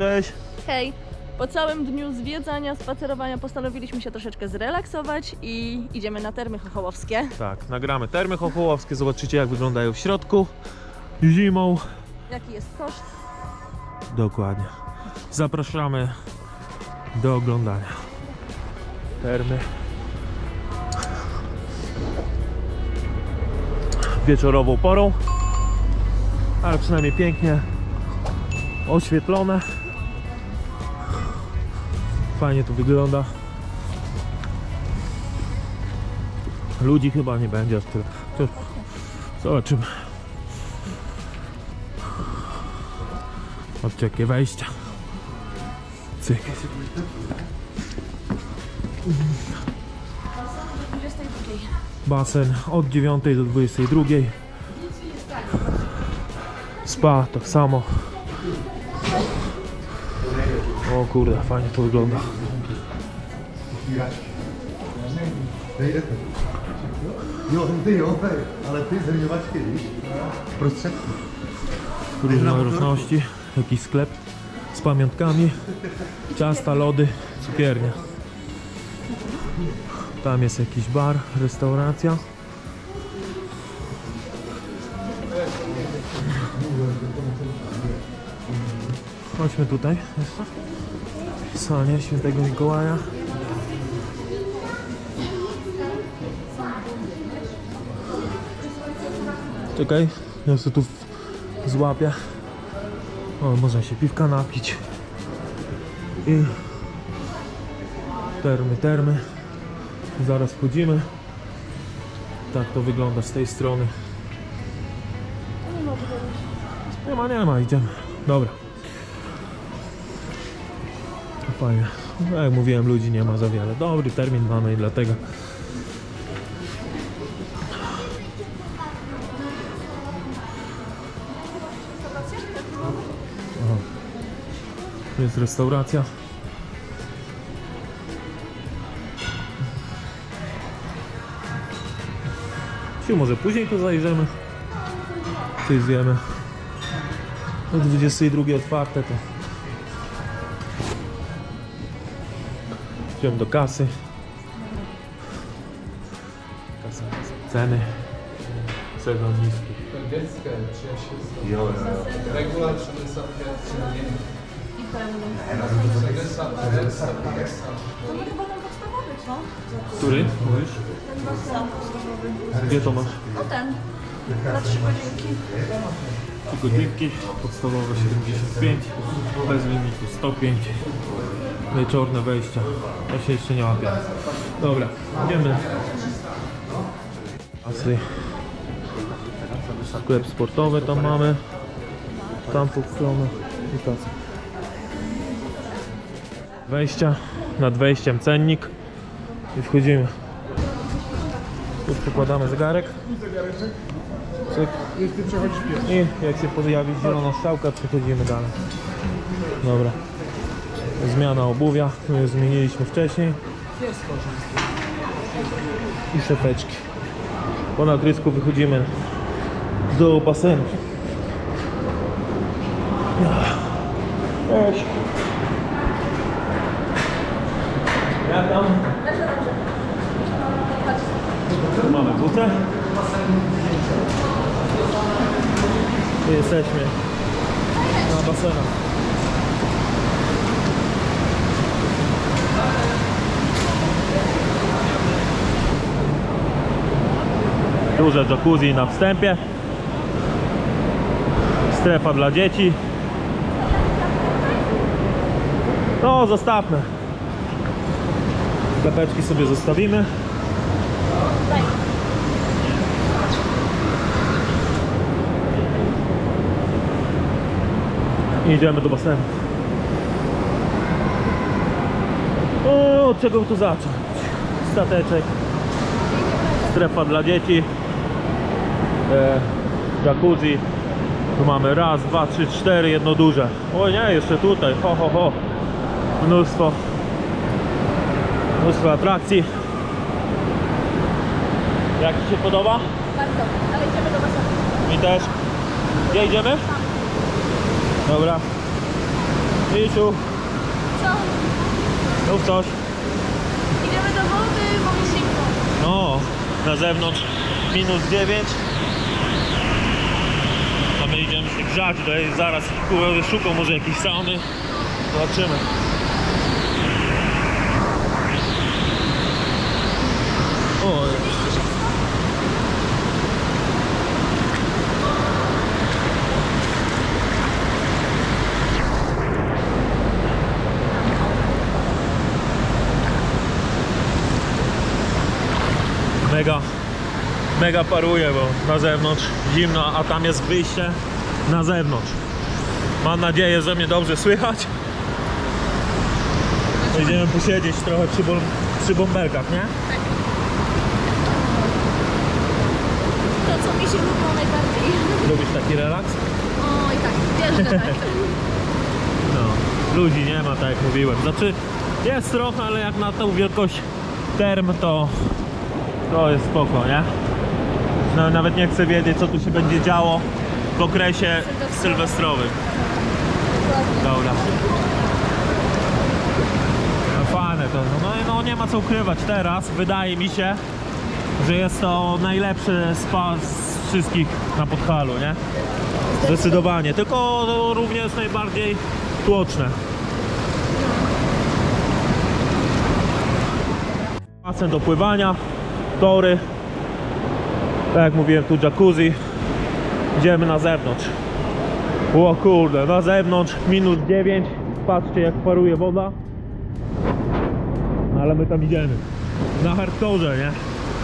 Cześć! Hej! Po całym dniu zwiedzania, spacerowania postanowiliśmy się troszeczkę zrelaksować i idziemy na Termy Chochołowskie. Tak, nagramy Termy Chochołowskie, zobaczycie jak wyglądają w środku zimą. Jaki jest koszt? Dokładnie. Zapraszamy do oglądania. Termy. Wieczorową porą, ale przynajmniej pięknie oświetlone. Fajnie to wygląda. Ludzi chyba nie będzie aż tyle. To zobaczymy. Patrzcie jakie wejścia. Cyk. Basen od 9 do 22. Spa tak samo. O kurde, fajnie to wygląda. Ale ty zrezygnować kiedyś. Prostsze. Różne różności. Jakiś sklep z pamiątkami. Ciasta, lody, cukiernia. Tam jest jakiś bar, restauracja. Chodźmy tutaj. Sanie Świętego Mikołaja. Czekaj, ja sobie tu złapię. O, można się piwka napić. I termy. Zaraz wchodzimy. Tak to wygląda z tej strony. Nie ma, idziemy. Dobra. Fajnie. Jak mówiłem, ludzi nie ma za wiele. Dobry termin mamy i dlatego. Aha. Tu jest restauracja. Może później tu zajrzymy. Coś zjemy. O 22 otwarte to. Idziemy do kasy. Kasa, ceny. Ceny niskie. Regular I pełny. To my chyba ten podstawowy, co? Który? Mówisz? Ten podstawowy. Gdzie to masz? O ten. Na 3 godzinki. 3 godzinki. Podstawowe 75. Bez limitu 105. Wieczorne wejścia. Ja się jeszcze nie łapię. Dobra, idziemy. Asy. Sklep sportowy tam mamy. Tam po stronę. I kasy. Wejścia. Nad wejściem cennik. I wchodzimy. Tu przykładamy zegarek. Cyk. I jak się pojawi zielona strzałka, przechodzimy dalej. Dobra. Zmiana obuwia, my je zmieniliśmy wcześniej. I szepeczki. Po nagrysku wychodzimy do basenu. Cześć. Jak tam? Tu mamy buce. Tu jesteśmy na basenach. Duże jacuzzi na wstępie. Strefa dla dzieci. No, zostawmy. Klepeczki sobie zostawimy. I idziemy do basenu. O, od czego tu zacząć? Stateczek. Strefa dla dzieci. Jacuzzi. Tu mamy raz, dwa, trzy, cztery, jedno duże. O nie, jeszcze tutaj. Ho. Mnóstwo atrakcji. Jak Ci się podoba? Bardzo, ale idziemy do basenu. Mi też. Gdzie idziemy? Dobra. Misiu, Co? mów coś. Idziemy do wody, bo mi zimno. No, na zewnątrz -9. A my idziemy się grzać tutaj, zaraz kurde szukam może jakiejś sauny. Zobaczymy. O, mega paruje, bo na zewnątrz zimno, a tam jest wyjście na zewnątrz. Mam nadzieję, że mnie dobrze słychać. Idziemy posiedzieć trochę przy bąbelkach, nie? To, co mi się lubiło najbardziej. Lubisz taki relaks? O, i tak, wiesz, że tak. No, ludzi nie ma, tak jak mówiłem. Znaczy, jest trochę, ale jak na tą wielkość term, to jest spoko, nie? No, nawet nie chcę wiedzieć, co tu się będzie działo w okresie sylwestrowym. Dobra. No fajne to. No nie ma co ukrywać teraz. Wydaje mi się, że jest to najlepszy spa z wszystkich na Podhalu, nie? Zdecydowanie. Tylko to również najbardziej tłoczne. Basen do pływania, tory. Tak jak mówiłem, tu jacuzzi. Idziemy na zewnątrz. O kurde, na zewnątrz -9. Patrzcie, jak paruje woda. No, ale my tam idziemy. Na hardkorze, nie?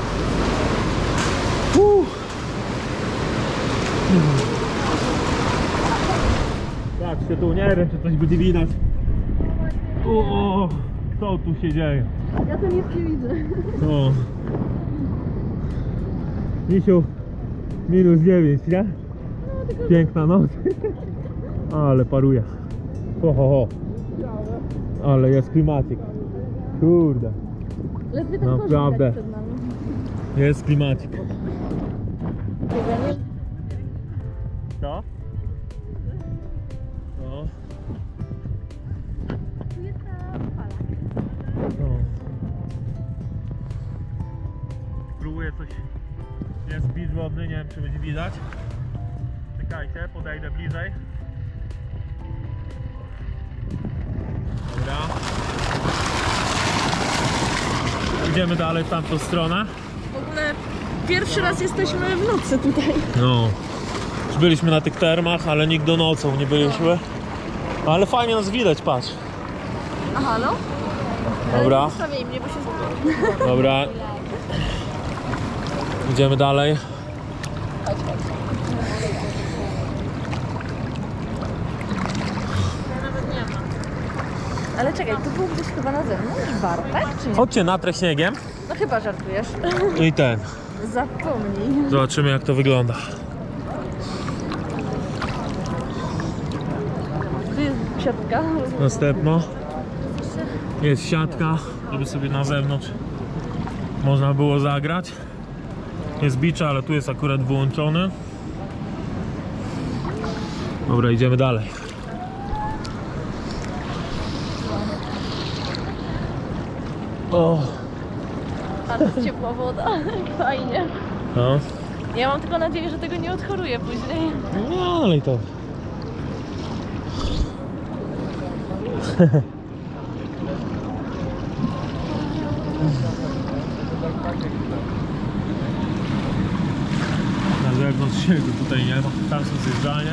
Patrzcie tu, nie wiem, czy coś będzie widać. O, co tu się dzieje? Ja to nic nie widzę. O. Misiu, -9, nie? Piękna noc. Ale paruje. Ho, ho, ho. Ale jest klimacik. Kurde. Ledwie tak Naprawdę. przed nami. Jest klimacik. Co? No. Tu jest ta fala. No. Spróbuję coś. Jest bicz wodny, nie wiem, czy będzie widać. Czekajcie, podejdę bliżej. Dobra. Idziemy dalej w tamtą stronę. W ogóle pierwszy raz jesteśmy w nocy tutaj. No. Już byliśmy na tych termach, ale nigdy nocą nie byliśmy. Ale fajnie nas widać, patrz. Aha, no. Dobra. Ale zostawiaj mnie, bo się zgubię. Dobra. Idziemy dalej. Chodź, chodź. Ja nawet nie mam. Ale czekaj, tu był gdzieś chyba na zewnątrz bar, tak? Czy nie? Chodźcie natrę śniegiem No chyba żartujesz. i ten. Zapomnij. Zobaczymy, jak to wygląda. Tu jest siatka. Następno jest siatka, żeby sobie na zewnątrz można było zagrać. Jest beach, ale tu jest akurat wyłączony. Dobra, idziemy dalej. O, A to jest ciepła woda. Fajnie. no. Ja mam tylko nadzieję, że tego nie odchoruję później. No, ale i to. Na zewnątrz śniegu tutaj nie ma. Tam są zjeżdżalnie.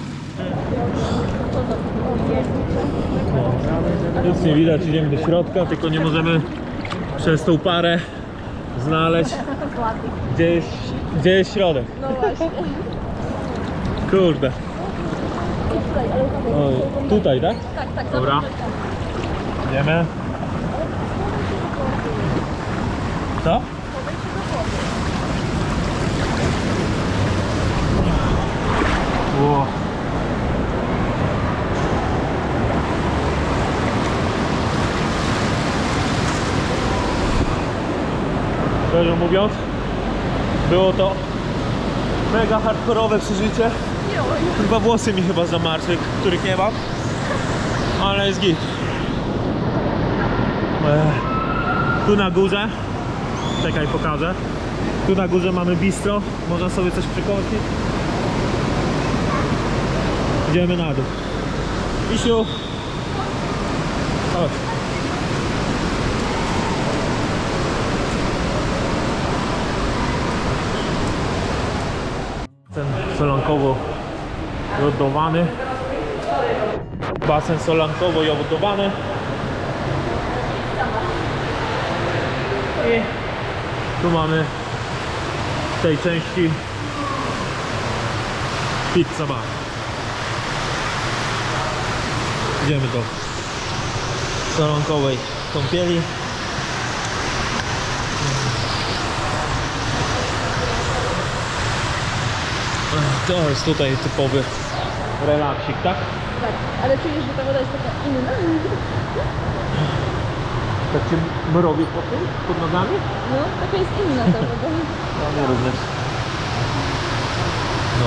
No. Nic nie widać, idziemy do środka, tylko nie możemy przez tą parę znaleźć, gdzie jest środek. No właśnie. Kurde. O, tutaj, tak? Tak, tak. Dobra. Idziemy. Co? Ło. Szczerze mówiąc, było to mega hardkorowe przeżycie. Chyba włosy mi chyba zamarzły, których nie mam. ale jest git. Tu na górze, czekaj, pokażę. Tu na górze mamy bistro, można sobie coś przykąsić. Idziemy na dół. Misiu! Chodź. Ten solankowo lodowany. Basen solankowo lodowany. I tu mamy w tej części pizza bar. Idziemy do solankowej kąpieli. To jest tutaj typowy relaksik, tak? Tak, ale czujesz, że ta woda jest taka inna? Tak cię mrowi po tym, pod nogami? No, taka jest inna ta woda. No, mnie również. No.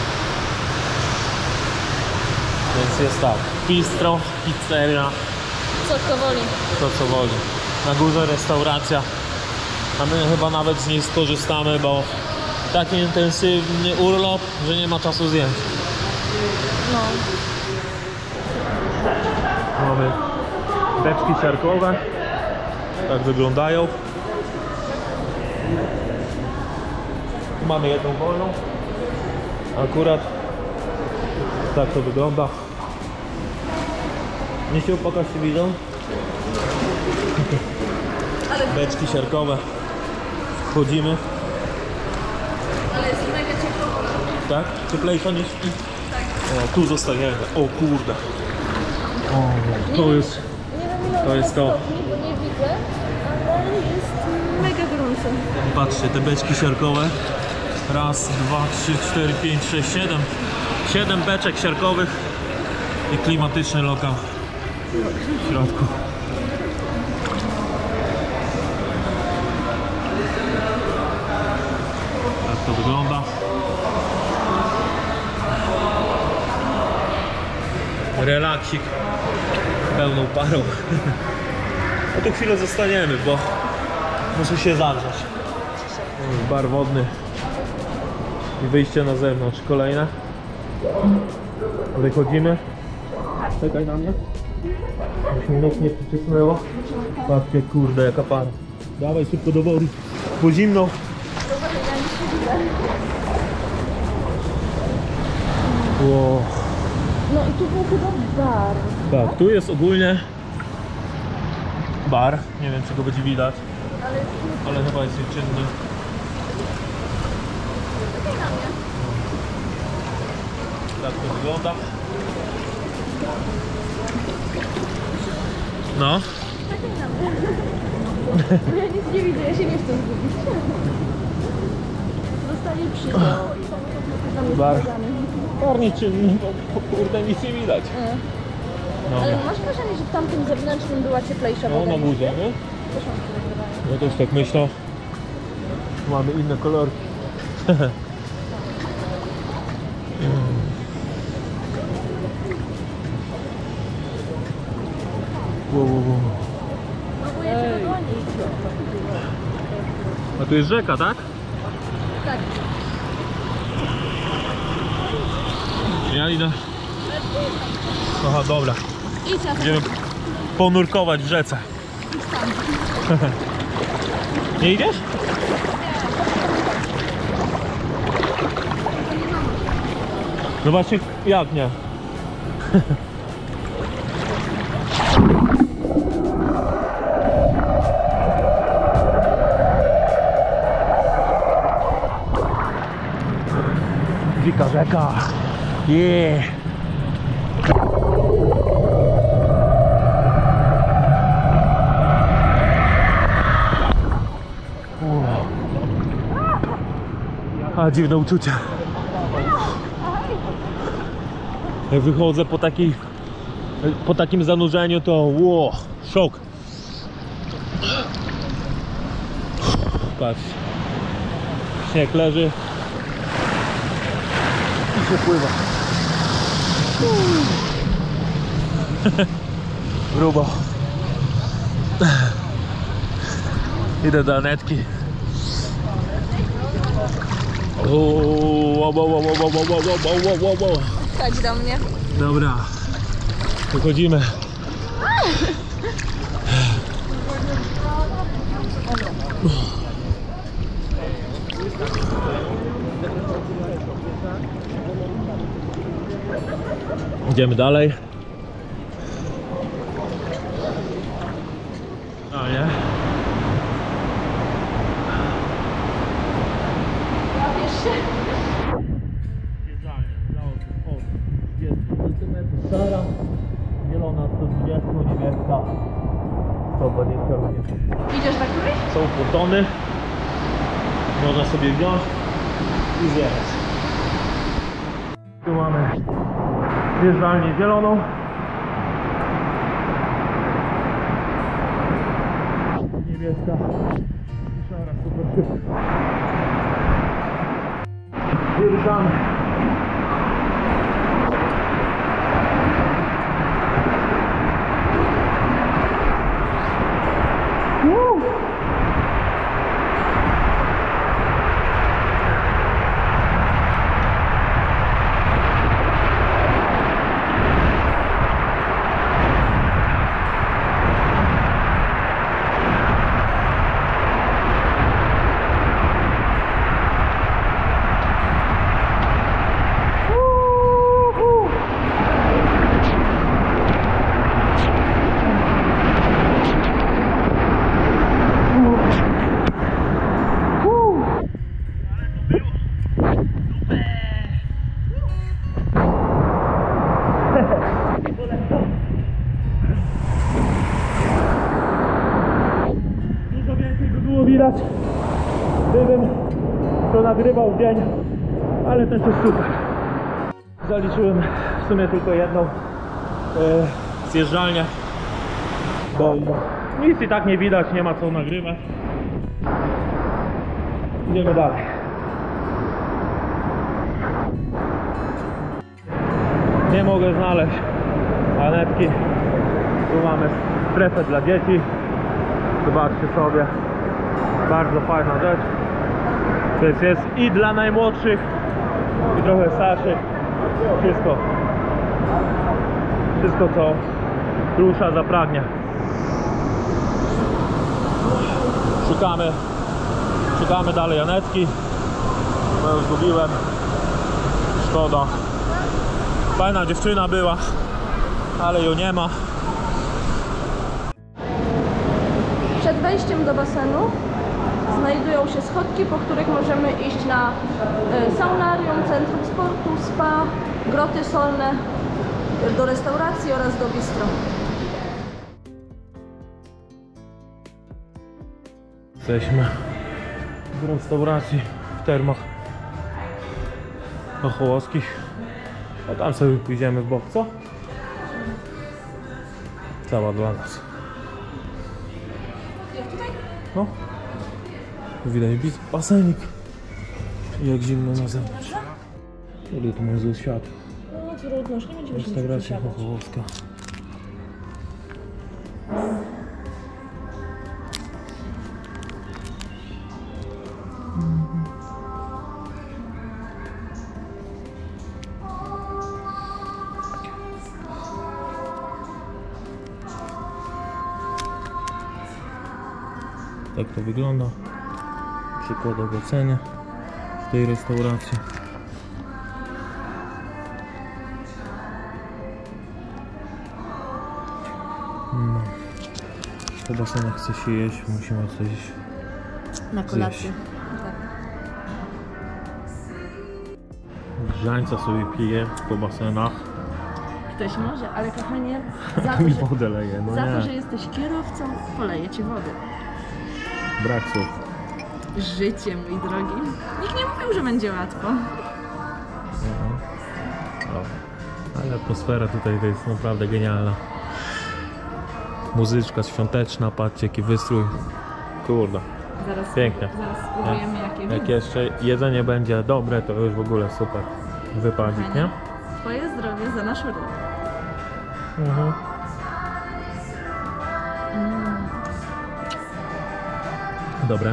Więc jest tak, bistro, pizzeria, Co woli. to co woli. Na górze restauracja, a my chyba nawet z niej skorzystamy, bo taki intensywny urlop, że nie ma czasu zjeść. No. Mamy beczki siarkowe, tak wyglądają. Tu mamy jedną wolną, akurat tak to wygląda. Nie się pokaż się widzą. Beczki siarkowe. Wchodzimy. Ale jest mega ciepło. Tak? Cieplejsza niż... Tak. O, tu zostajemy. O kurde. O, to jest... Nie wiem ile To jest to. stopni, bo nie widzę, ale jest mega gorąco. Patrzcie, te beczki siarkowe. Raz, dwa, trzy, cztery, pięć, sześć, siedem. 7 beczek siarkowych i klimatyczny lokal w środku. Tak to wygląda. Relaksik pełną parą. No tu chwilę zostaniemy, bo muszę się zagrzać. Bar wodny i wyjście na zewnątrz. Kolejne. Wychodzimy. Czekaj na mnie. Już mi nóg nie przycisnęło. Patrzcie, kurde, jaka para. Dawaj szybko do wody. Bo zimno. Wow. No i tu był chyba bar. Tak, tu jest ogólnie bar. Nie wiem, czy go będzie widać, ale chyba jest czynny. Tak to wygląda. No. Bo ja nic nie widzę, ja się nie chcę zgubić. Zostaje przyjdą i tam jest Bar. pokazany. Bar nieczynny, bo kurde nic nie widać. No, Ale masz wrażenie, że w tamtym zewnętrznym była cieplejsza no woda? na górze, nie? Też mam takie wrażenie. Ja też tak myślę. Mamy inne kolorki. Wow. Próbuję cię dogonić. A tu jest rzeka, tak? Tak. Ja idę. Aha, dobra. Idź na Idziemy ponurkować w rzece. Nie idziesz? No właśnie, jak nie? Dzika rzeka. Yeah. A dziwne uczucie. Jak wychodzę po takim zanurzeniu, to wow, szok. Patrz, śnieg leży i się pływa. Grubo. Idę do Anetki. Chodź do mnie. Dobra, wychodzimy. Idziemy dalej. No nie? Wiesz się? Szara, zielona 120, niebieska 120 również. Idziesz na któryś? Są furtony, można sobie wziąć i zjechać. Tu mamy zjeżdżalnię zieloną. Niebieska i szara, super szybko. Zjeżdżamy. Dużo więcej by było widać, gdybym to nagrywał w dzień, ale też jest super. Zaliczyłem w sumie tylko jedną zjeżdżalnię, bo nic i tak nie widać, nie ma co nagrywać. Idziemy dalej. Nie mogę znaleźć Anetki. Tu mamy strefę dla dzieci. Zobaczcie sobie, bardzo fajna rzecz. To jest i dla najmłodszych, i trochę starszych. Wszystko co rusza, zapragnia. Szukamy dalej Anetki, bo ją zgubiłem. Szkoda. Fajna dziewczyna była, ale ją nie ma. Przed wejściem do basenu znajdują się schodki, po których możemy iść na saunarium, centrum sportu, spa, groty solne, do restauracji oraz do bistro. Jesteśmy w restauracji w Termach Chochołowskich. A tam sobie pójdziemy w bok, co? Cała dla nas. No. Tu widać basenik. I jak zimno na zewnątrz. Ile tu może zły świat? No trudno, już nie będziemy się Restauracja Chochołowska. Tak to wygląda. Przykładowo ceny w tej restauracji. No. Po basenach chce się jeść, musimy coś na kolację. Tak. grzańca sobie pije po basenach. Ktoś może, ale kochanie, za Mi to, wodę leje, no za nie. to, że jesteś kierowcą, poleję ci wodę. Brak słów. Życie, mój drogi. Nikt nie mówił, że będzie łatwo. No. Ale atmosfera tutaj to jest naprawdę genialna. Muzyczka świąteczna, patrzcie jaki wystrój. Kurde, Zaraz, pięknie. Zaraz spróbujemy jakie Jak wino. jeszcze jedzenie będzie dobre, to już w ogóle super wypadzik, nie? Twoje zdrowie za nasz ród. Dobre.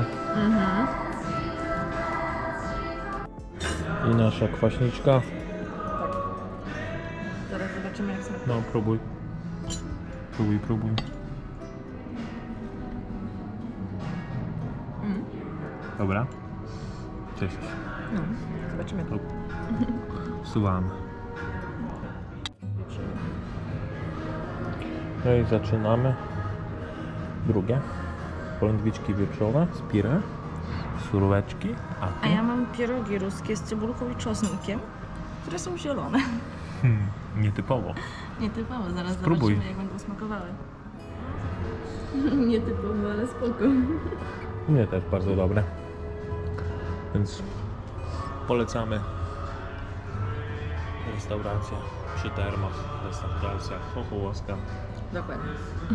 I nasza kwaśniczka. Zaraz zobaczymy jak smakuje. No, próbuj. Próbuj. Dobra. Cześć. No, zobaczymy. Wsuwamy. No i zaczynamy. Drugie. Polędwiczki wieprzowe z pire. Suróweczki. A ja mam pierogi ruskie z cebulką i czosnkiem, które są zielone. Nietypowo. Nietypowo, zaraz Spróbuj. zobaczymy jak będą smakowały. Nietypowo, ale spoko. Mnie też bardzo dobre. Więc polecamy restaurację przy termach, restauracja Chochołowska. Dokładnie.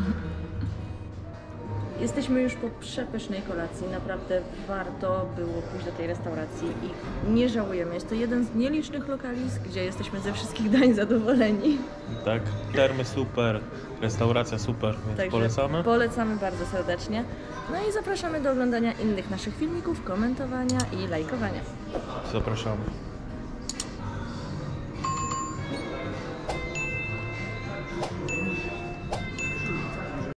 Jesteśmy już po przepysznej kolacji. Naprawdę warto było pójść do tej restauracji i nie żałujemy. Jest to jeden z nielicznych lokalisk, gdzie jesteśmy ze wszystkich dań zadowoleni. Tak, termy super, restauracja super, więc Także polecamy. Polecamy bardzo serdecznie. No i zapraszamy do oglądania innych naszych filmików, komentowania i lajkowania. Zapraszamy.